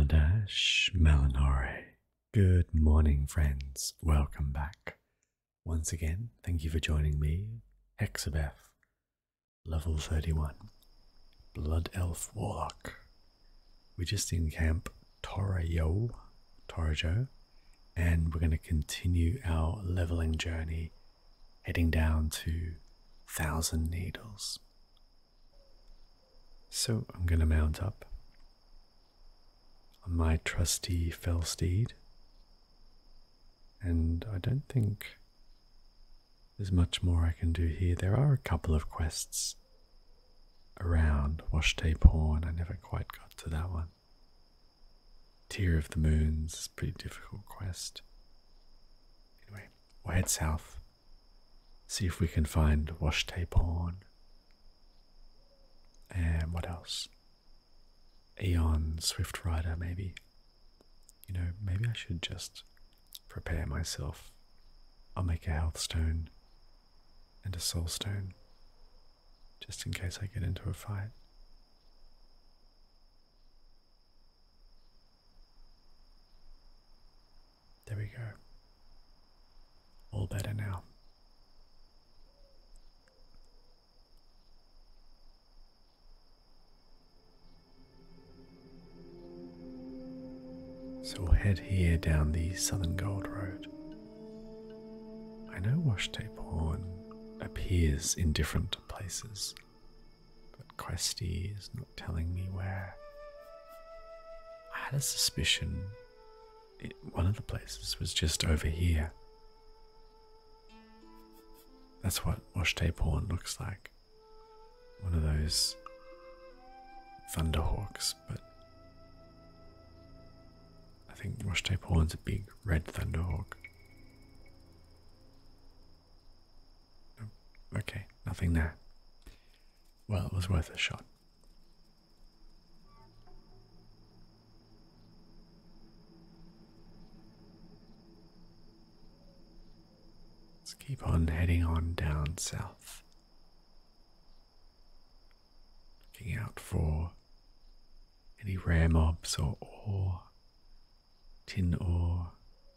Meladash Melanore. Good morning, friends. Welcome back. Once again, thank you for joining me, Hexabeth, level 31, Blood Elf Warlock. We just encamped Torajo, and we're going to continue our leveling journey, heading down to 1,000 Needles. So I'm going to mount up on my trusty fell steed, and I don't think there's much more I can do here. There are a couple of quests around WOTLK. I never quite got to that one. Tear of the Moons is a pretty difficult quest. Anyway, we'll head south, see if we can find WOTLK. And what else? Aeon Swift Rider, maybe. You know, maybe I should just prepare myself. I'll make a health stone and a soul stone, just in case I get into a fight. There we go. All better now. So we'll head here down the Southern Gold Road. I know WOTLK appears in different places, but Questy is not telling me where. I had a suspicion one of the places was just over here. That's what WOTLK looks like. One of those Thunderhawks, but I think WOTLK's a big red Thunderhawk. Okay, nothing there. Well, it was worth a shot. Let's keep on heading on down south. Looking out for any rare mobs or ore. Tin ore.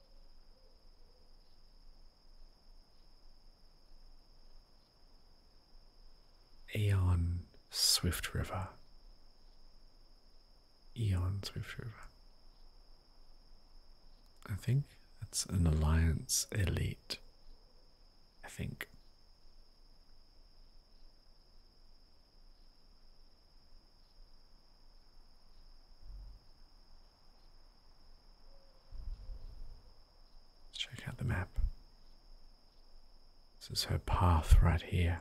Aeon Swift River. Aeon Swift River. I think that's an Alliance elite. I think. Let's check out the map. This is her path right here.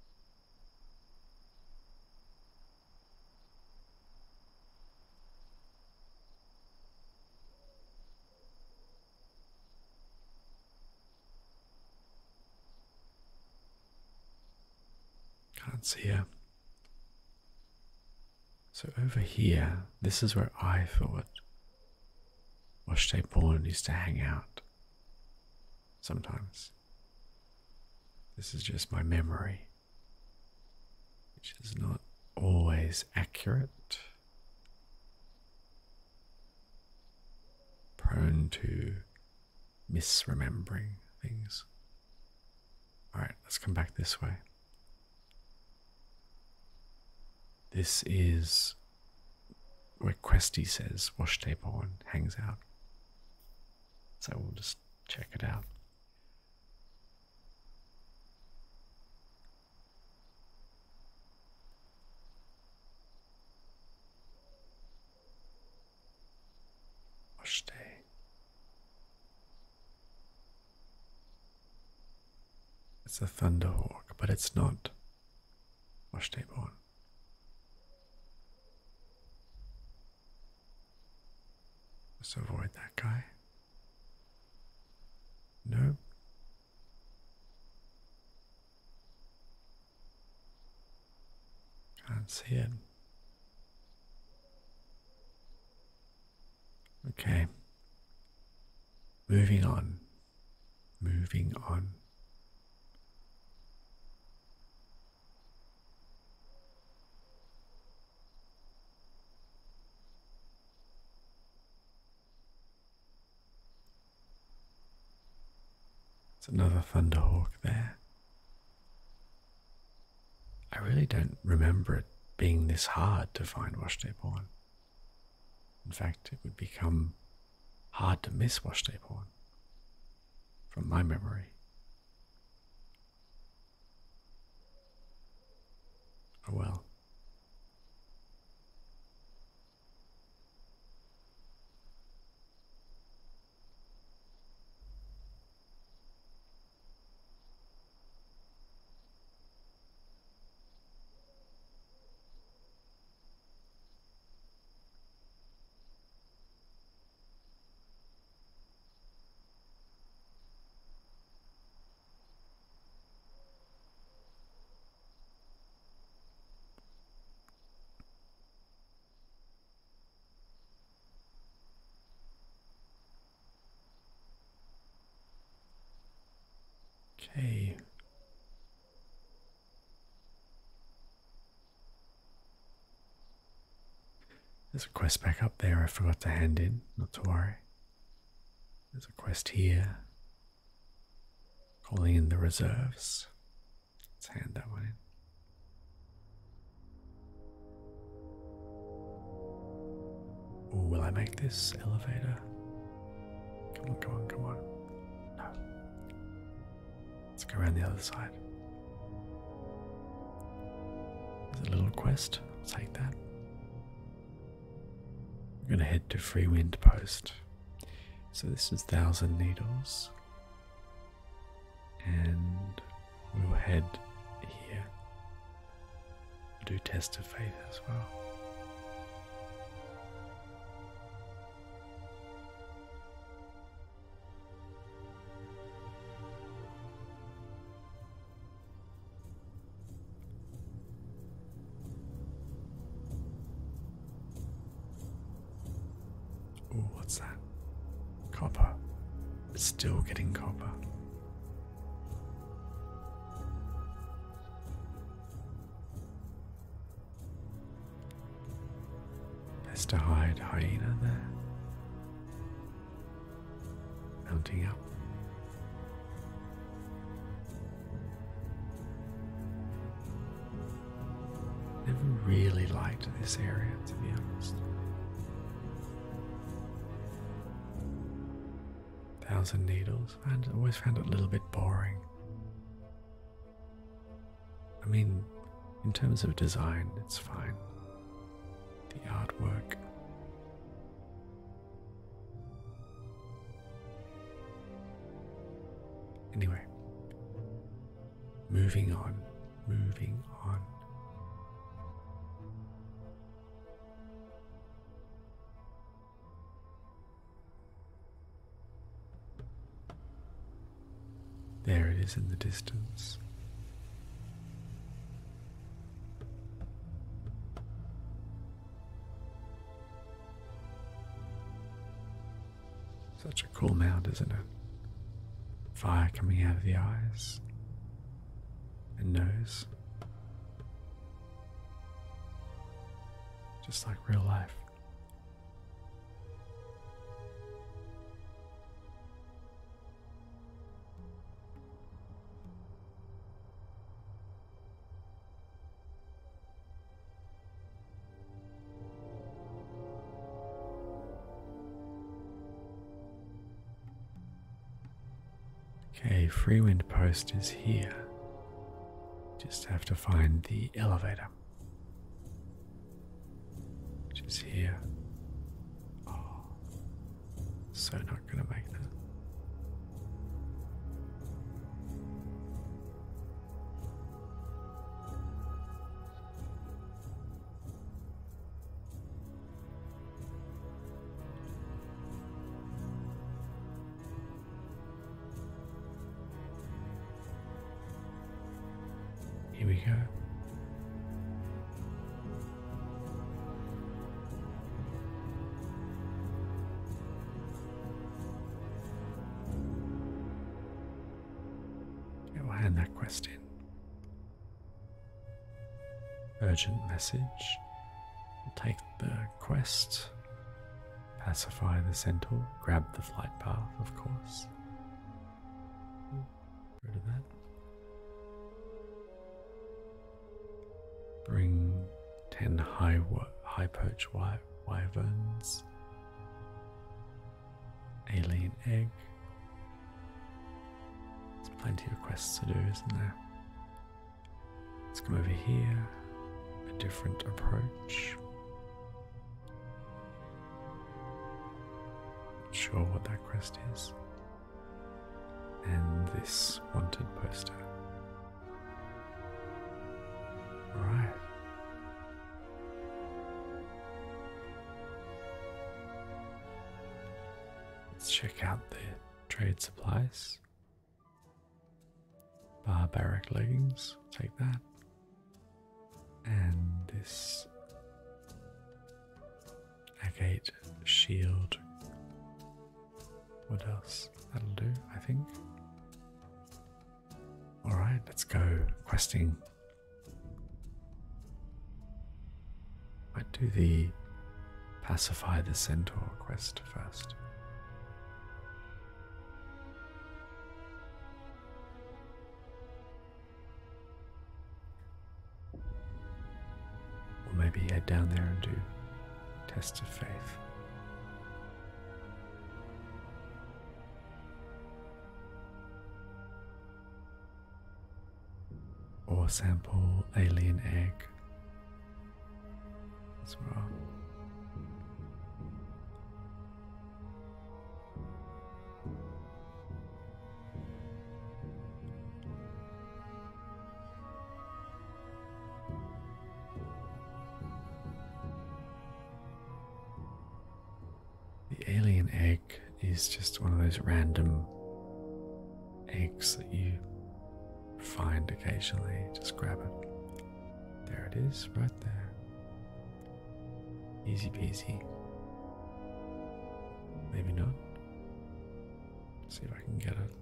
Can't see her. So over here, this is where I thought WOTLK used to hang out. Sometimes. This is just my memory, which is not always accurate. Prone to misremembering things. Alright, let's come back this way. This is where Questy says WOTLK hangs out. So we'll just check it out. WOTLK. It's a Thunderhawk, but it's not WOTLK. Let's avoid that guy. Nope. Can't see it. Okay. Moving on. Moving on. There's another Thunderhawk there. I really don't remember it being this hard to find Washteporn. In fact, it would become hard to miss Washteporn from my memory. Oh well. Okay. There's a quest back up there I forgot to hand in, not to worry. There's a quest here. Calling in the reserves. Let's hand that one in. Oh, will I make this elevator? Come on, come on, come on. No. Let's go around the other side. There's a little quest. I'll take that. We're going to head to Freewind Post. So this is 1,000 Needles. And we'll head here. We'll do Test of Faith as well. Oh, what's that? Copper. It's still getting copper. Best to hide hyena there. Mounting up. Never really liked this area, to be honest. 1,000 Needles. I always found it a little bit boring. I mean, in terms of design, it's fine. The artwork. Anyway, moving on, moving on. There it is in the distance. Such a cool mount, isn't it? Fire coming out of the eyes and nose. Just like real life. Okay, Freewind Post is here. Just have to find the elevator, which is here. Oh, so not gonna make that. Here we go. Okay, we'll hand that quest in. Urgent message. We'll take the quest. Pacify the centaur. Grab the flight path, of course. rid of that. Bring 10 high perch wyverns. Alien egg. There's plenty of quests to do, isn't there? Let's come over here. A different approach. Not sure what that quest is. And this wanted poster. Alright. Let's check out the trade supplies. Barbaric leggings, take that. And this agate shield. What else? That'll do, I think. Alright, let's go questing. Might do the pacify the centaur quest first. Or maybe head down there and do test of faith. Or sample alien egg as well. The alien egg is just one of those random eggs that you find occasionally. Just grab it. There it is, right there. Easy peasy. Maybe not. See if I can get it.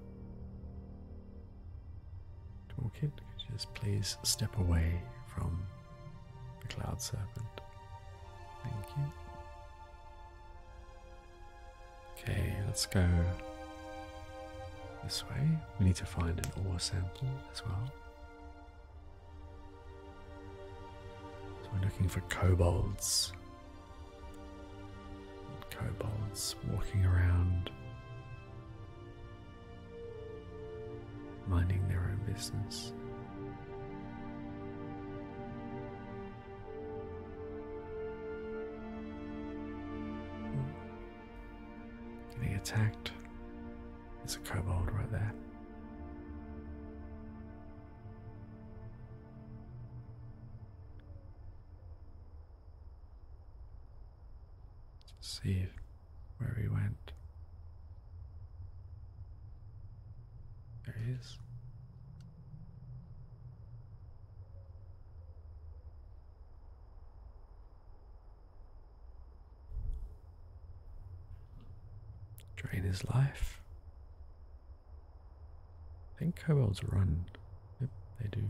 Toolkit, could you just please step away from the cloud serpent? Thank you. Okay, let's go this way. We need to find an ore sample as well. So we're looking for kobolds. Kobolds walking around, minding their own business. Getting attacked. There's a kobold right there. Let's see where he went. There he is. Drain his life. I think kobolds run. Yep, they do.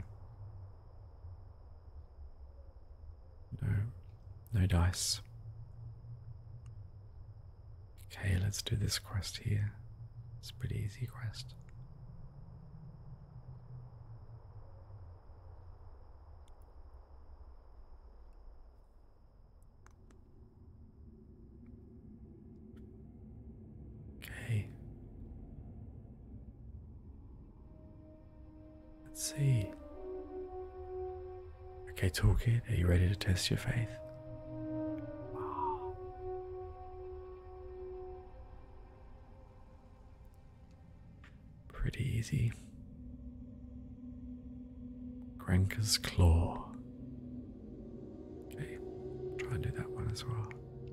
No dice. Okay, let's do this quest here. It's a pretty easy quest. Okay. Let's see. Okay, toolkit, are you ready to test your faith? Pretty easy. Granka's Claw. Okay, try and do that one as well.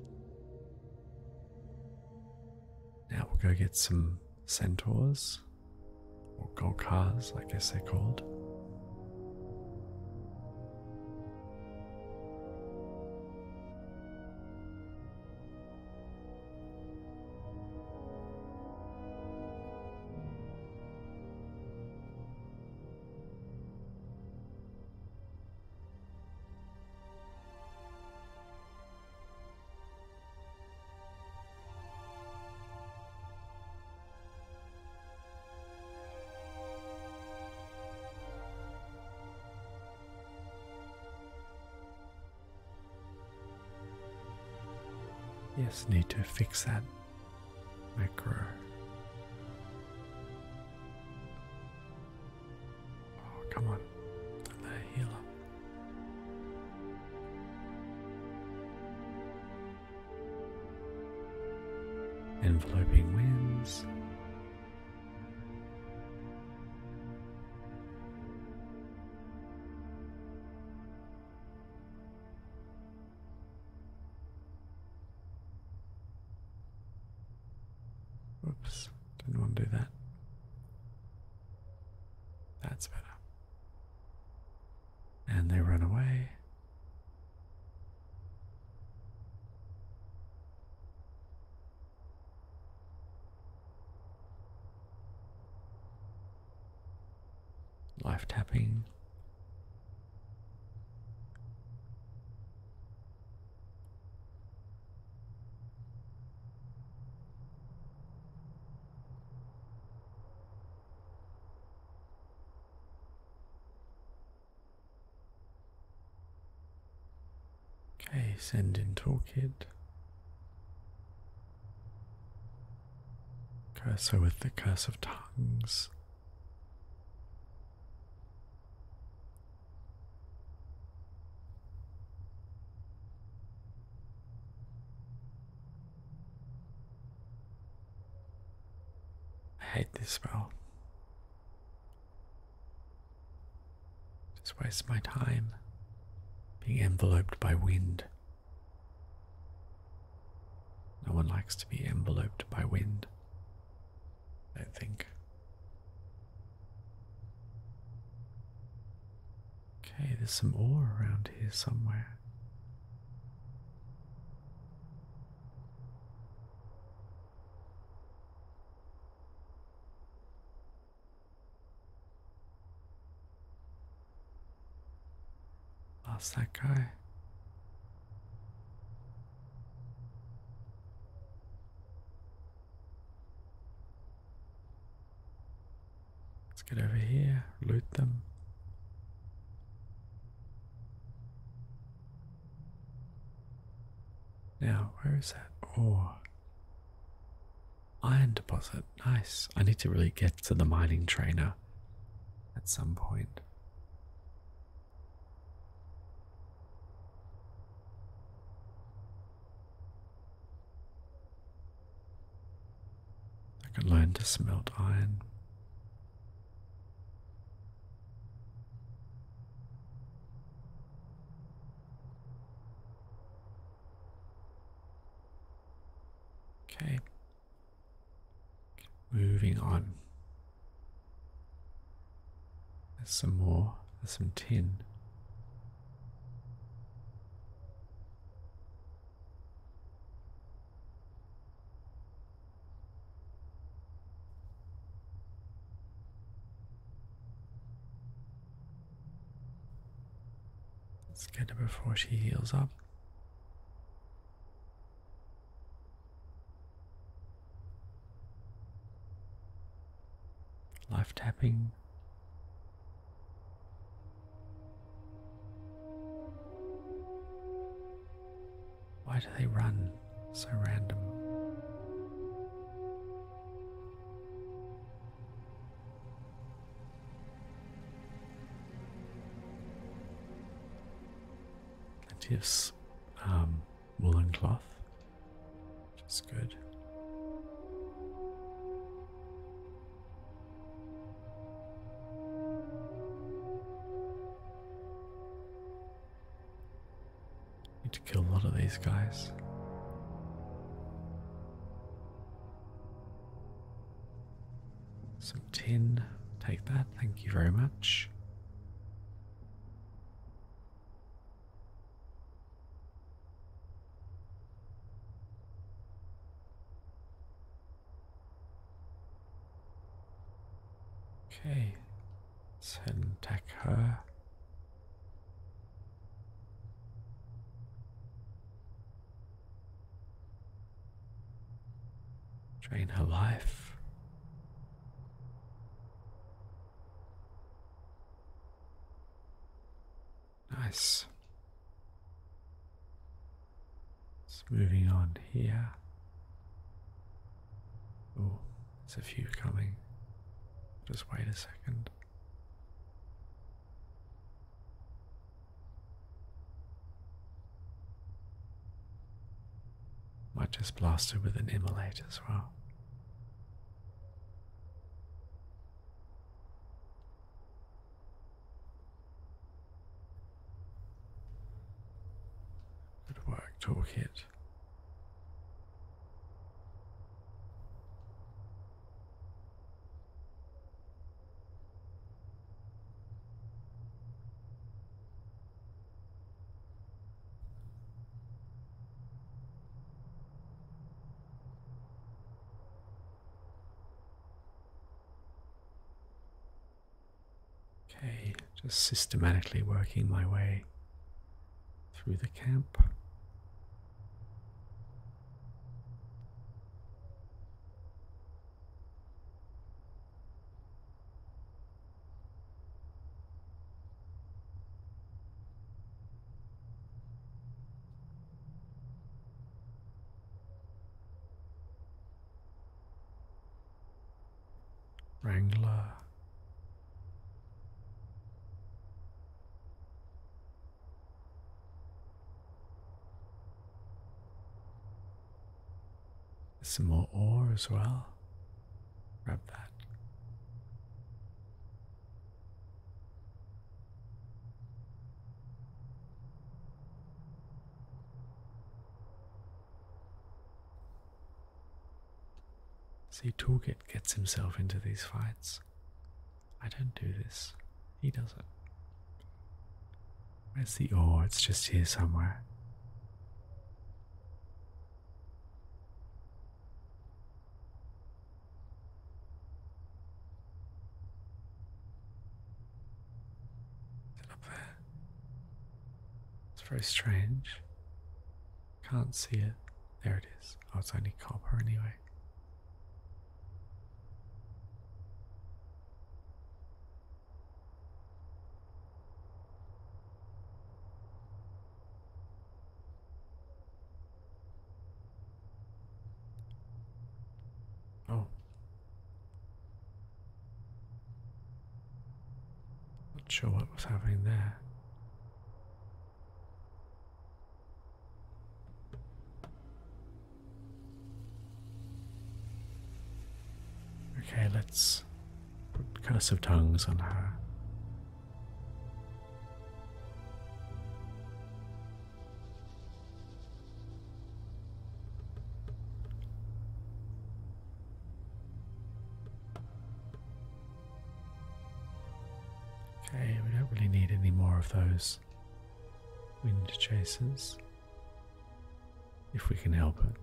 Now we'll go get some centaurs, or golkars, I guess they're called. Yes, need to fix that macro. Oh, come on. Don't let her heal up. Enveloping winds. Whoops, didn't want to do that. That's better. And they run away. Life tapping. Okay, send in toolkit. Cursor with the curse of tongues. I hate this spell. Just waste my time being enveloped by wind. No one likes to be enveloped by wind, I don't think. Okay, there's some ore around here somewhere. Lost that guy. Let's get over here, loot them. Now, where is that ore? Iron deposit, nice. I need to really get to the mining trainer at some point. I can learn to smelt iron. Okay. Moving on. There's some more. There's some tin. Let's get her before she heals up. Life tapping. Why do they run so random? Plenty of woolen cloth, which is good. Need to kill a lot of these guys. Some tin, take that, thank you very much. Okay, let's head and attack her. Drain her life. Nice. Let's moving on here. Oh, there's a few coming. Just wait a second. Might just blast it with an immolate as well. Good work, toolkit. Okay, just systematically working my way through the camp. Wrangler. There's some more ore as well. Grab that. See, Toolkit gets himself into these fights. I don't do this. He does it. Where's the ore? It's just here somewhere. Is it up there? It's very strange. Can't see it. There it is. Oh, it's only copper anyway. Oh. Not sure what was happening there. Okay, let's put Curse of Tongues on her. Okay, we don't really need any more of those wind chasers, if we can help it.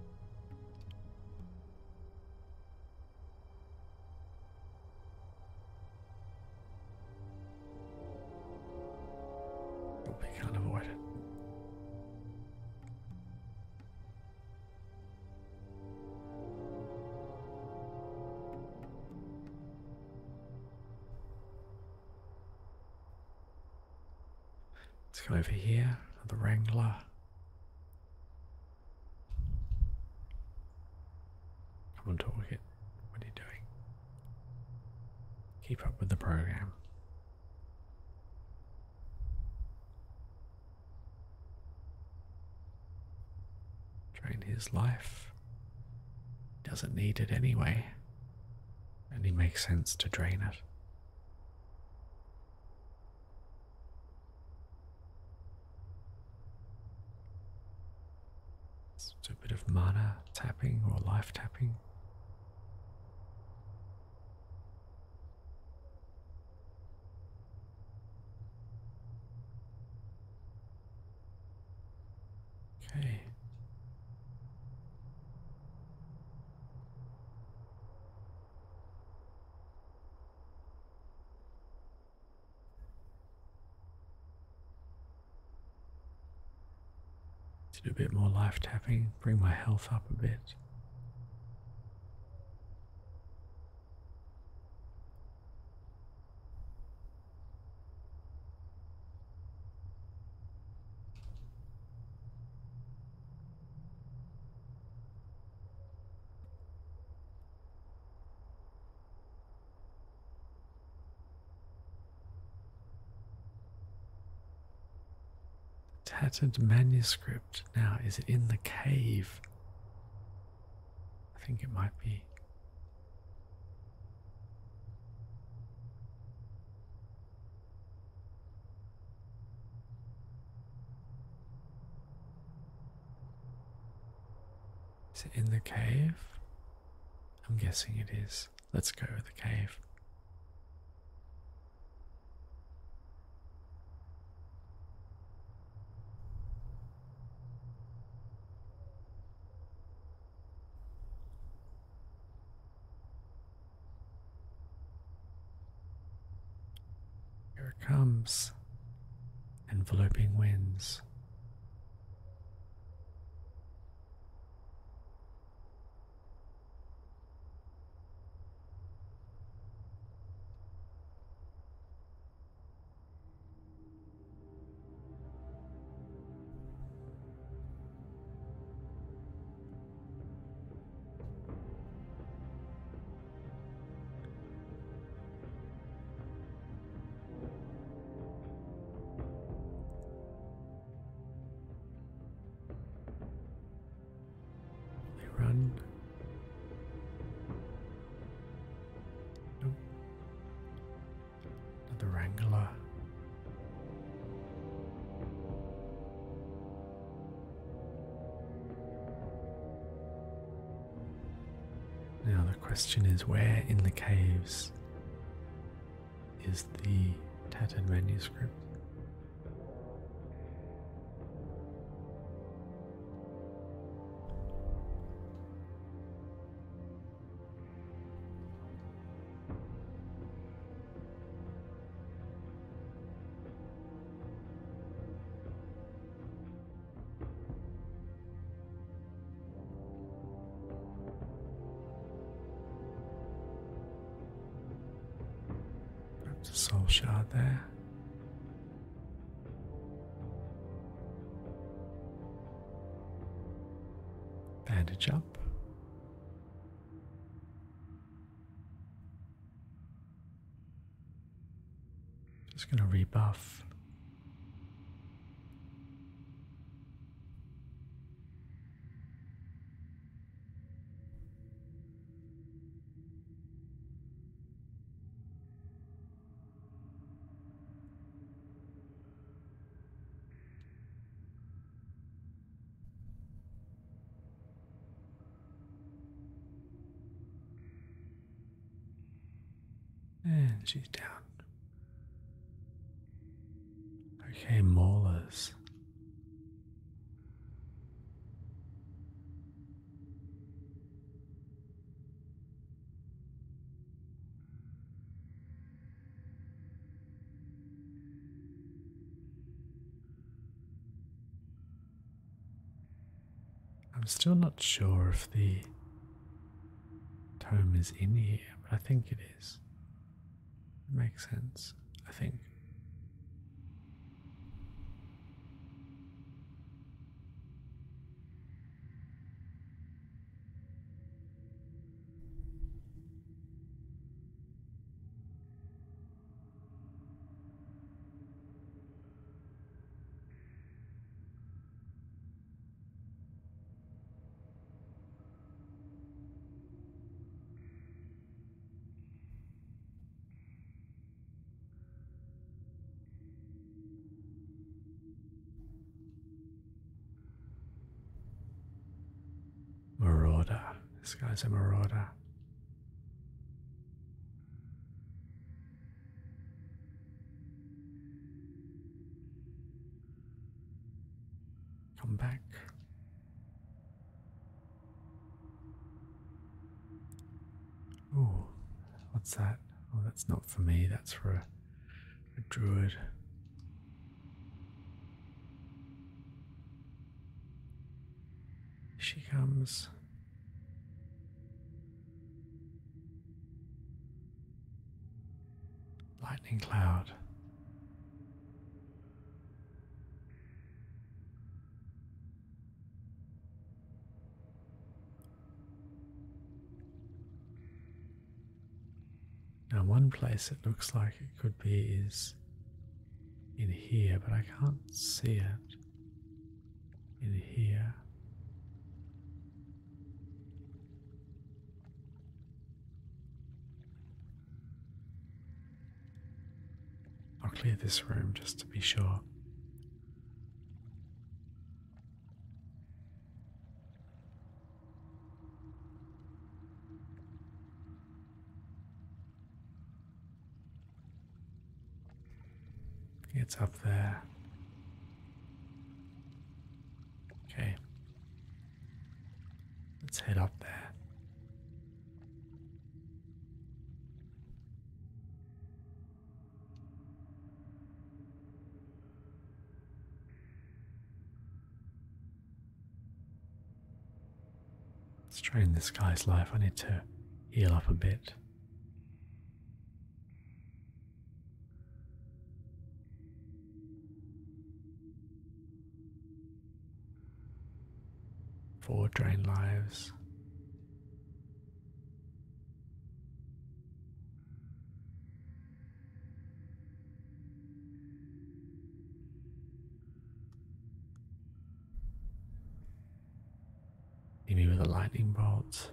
But we can't avoid it. Let's go over here, the Wrangler. Come on, Toolkit. What are you doing? Keep up with the program. Drain his life. He doesn't need it anyway. Only makes sense to drain it. It's a bit of mana tapping or life tapping. Okay. Do a bit more life tapping, bring my health up a bit. Tattered manuscript. Now, is it in the cave? I think it might be. Is it in the cave? I'm guessing it is. Let's go with the cave. Here it comes. Enveloping winds. Run. Nope. Another wrangler. Now the question is, where in the caves is the tattered manuscript? There's a soul shard there. Bandage up. Just going to rebuff. And she's down. Okay, maulers. I'm still not sure if the tome is in here, but I think it is. It makes sense, I think. Marauder. This guy's a marauder. Come back. Ooh, what's that? Oh, that's not for me, that's for a druid. Here she comes. Lightning cloud. Now one place it looks like it could be is in here, but I can't see it. in here. I'll clear this room just to be sure. It's up there. Okay. Let's head up there. Let's drain this guy's life. I need to heal up a bit. Four drain lives. Hit me with a lightning bolt.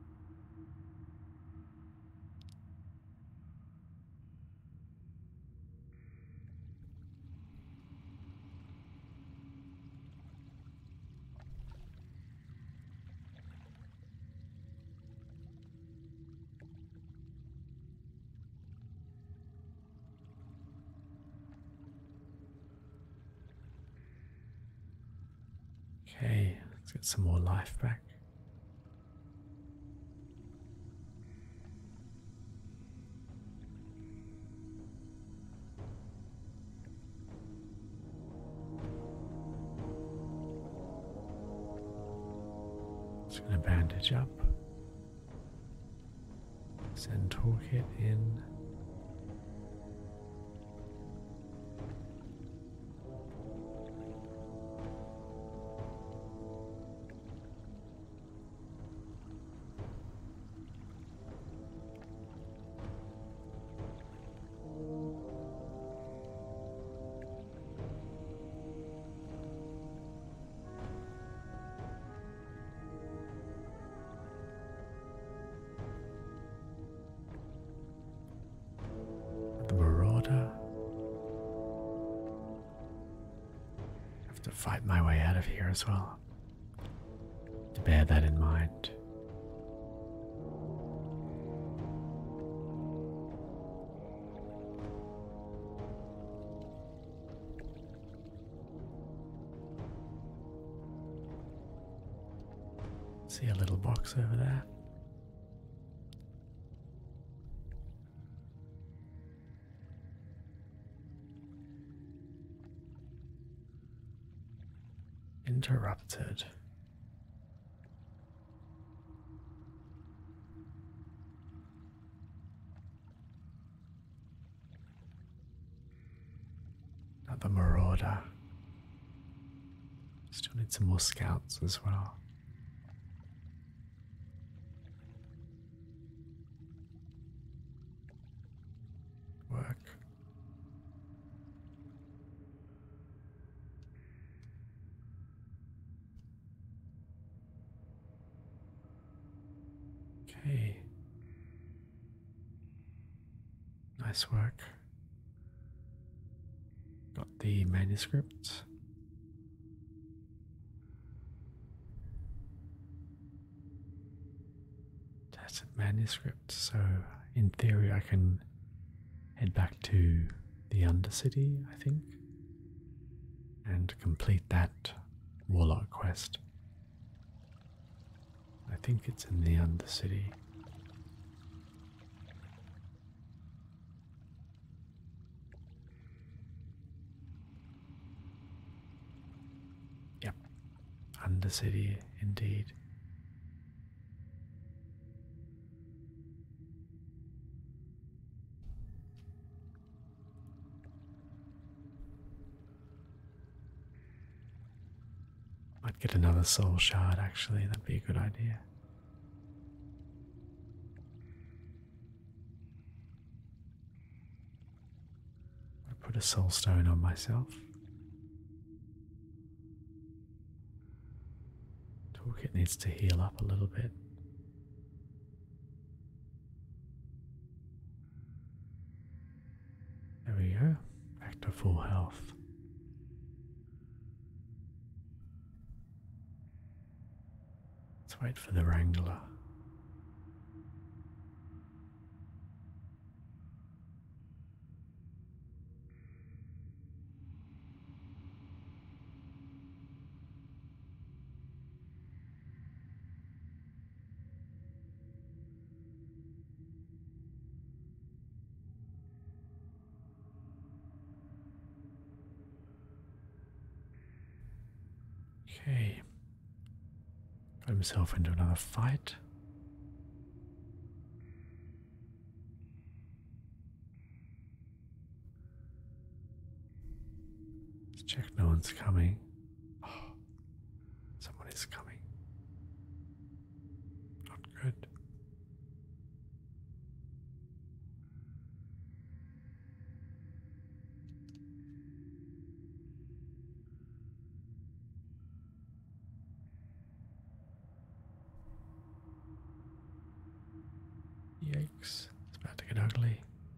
Okay, let's get some more life back. Just going to bandage up. Send toolkit in. Have to fight my way out of here as well. To bear that in mind. See a little box over there. Interrupted. Another marauder. Still need some more scouts as well. Work. Okay. Nice work. Got the manuscript. Tacit manuscript. So, in theory, I can head back to the Undercity, I think, and complete that Warlock quest. I think it's in the Undercity. Yep, Undercity indeed. Might get another soul shard actually, that'd be a good idea. I put a soul stone on myself. Toolkit needs to heal up a little bit. There we go. Back to full health. Let's wait for the Wrangler. Okay. Got himself into another fight. Let's check no one's coming. Oh, someone is coming. Not good. Yikes, it's about to get ugly.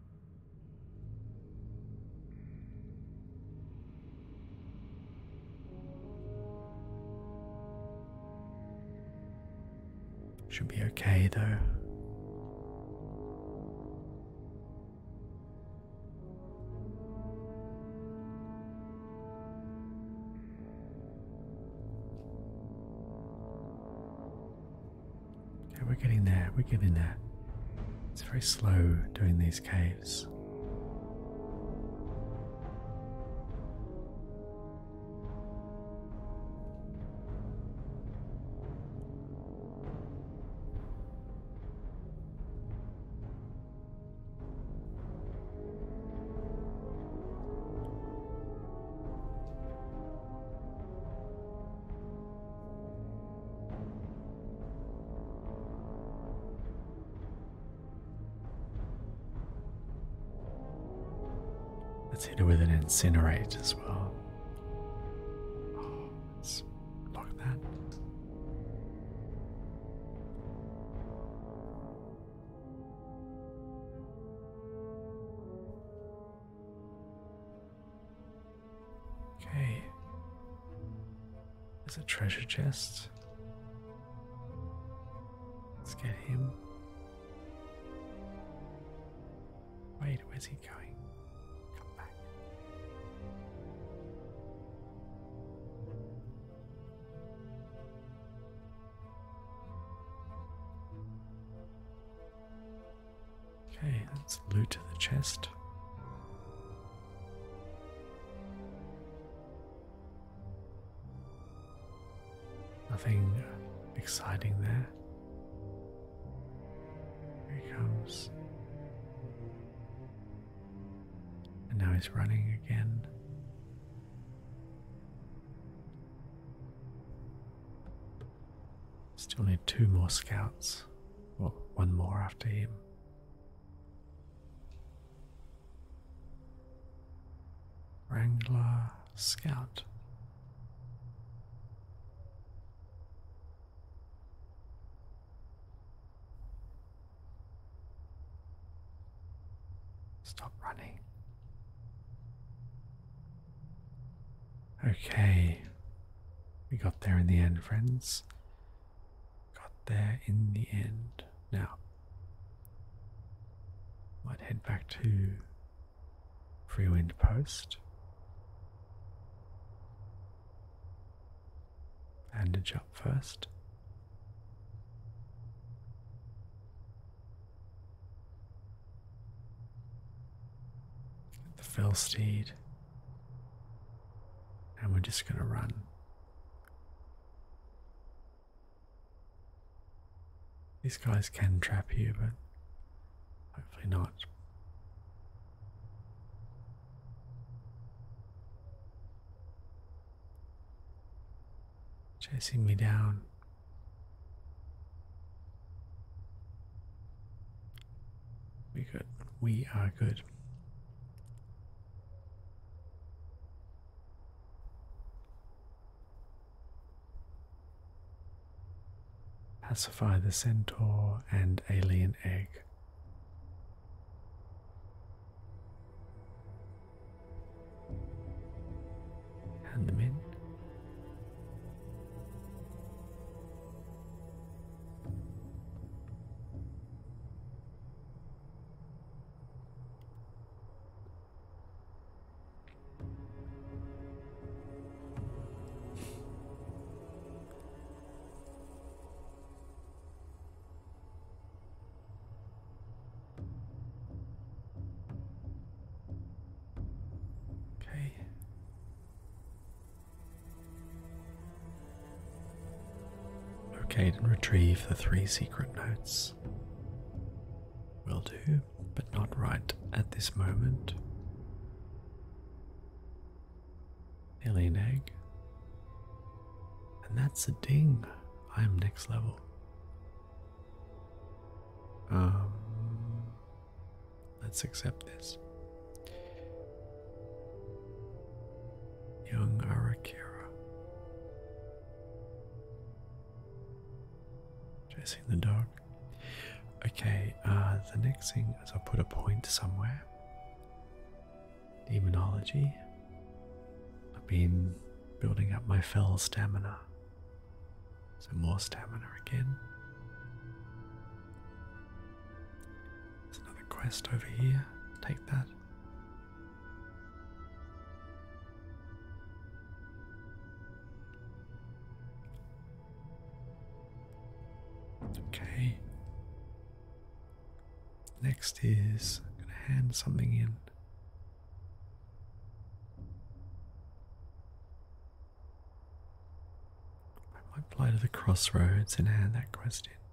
Should be okay though. Okay, we're getting there, we're getting there. It's very slow doing these caves. Let's hit it with an incinerate as well. Oh, let's lock that. Okay. There's a treasure chest. Let's get him. Wait, where's he going? Okay, let's loot the chest. Nothing exciting there. Here he comes. And now he's running again. Still need 2 more scouts. Well, 1 more after him. Wrangler Scout. Stop running. Okay. We got there in the end, friends. Got there in the end. Now, might head back to Freewind Post. Bandage up first. Get the fell steed. And we're just going to run. These guys can trap you, but hopefully not. Chasing me down. We good. We are good. Pacify the centaur and alien egg. Hand them in. Locate and retrieve the 3 secret notes. Will do, but not right at this moment. Alien egg. And that's a ding. I am next level. Let's accept this. Young Arakira. Chasing the dog. Okay, the next thing is I'll put a point somewhere. Demonology. I've been building up my fell stamina. So more stamina again. There's another quest over here. Take that. Okay. Next is I'm going to hand something in. I might fly to the crossroads and hand that quest in.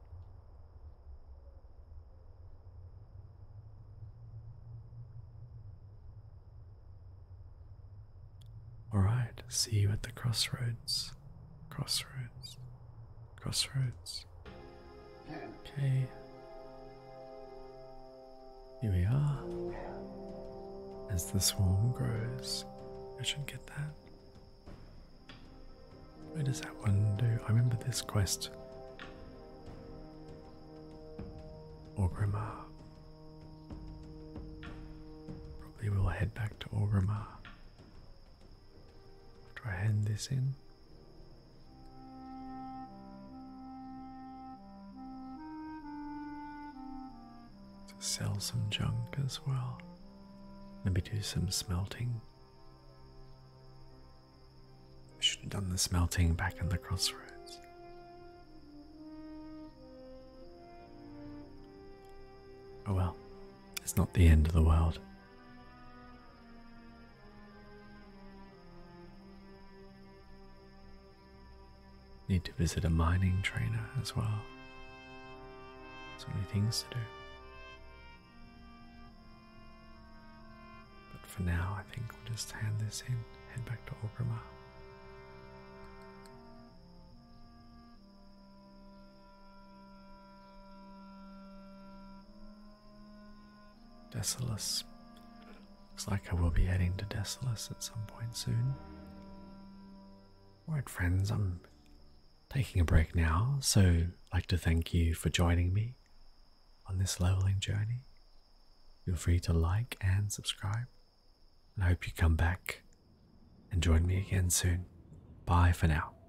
Alright, see you at the crossroads. Crossroads. Crossroads. Okay. Here we are. As the swarm grows. I should get that. Where does that one do? I remember this quest. Orgrimmar. Probably will head back to Orgrimmar. After I hand this in. Sell some junk as well. Maybe do some smelting. I should have done the smelting back in the crossroads. Oh well, it's not the end of the world. Need to visit a mining trainer as well. So many things to do. For now, I think we'll just hand this in, head back to Orgrimmar. Desolus. Looks like I will be heading to Desolus at some point soon. Alright friends, I'm taking a break now, so I'd like to thank you for joining me on this leveling journey. Feel free to like and subscribe. I hope you come back and join me again soon. Bye for now.